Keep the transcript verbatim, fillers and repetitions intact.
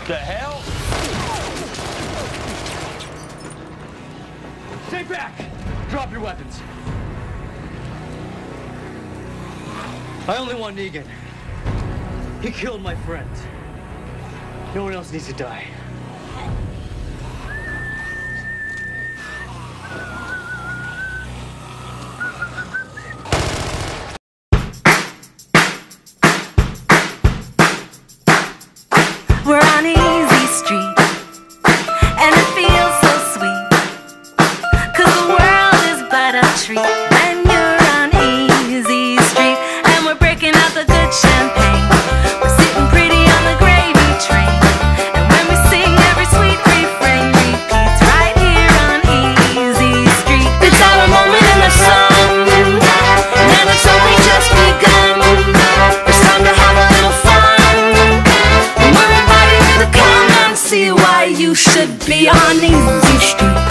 The hell? Stay back! Drop your weapons. I only want Negan. He killed my friend. No one else needs to die. We're on Easy Street, and it feels so sweet, 'cause the world is but a treat when you're on Easy Street. And we're breaking out the good champagne, we're sitting pretty on the gravy train, and when we sing, every sweet refrain repeats right here on Easy Street. It's our moment in the sun, and it's only just begun. It's time to have a little fun, and we're inviting you to come and see why you should be on Easy Street.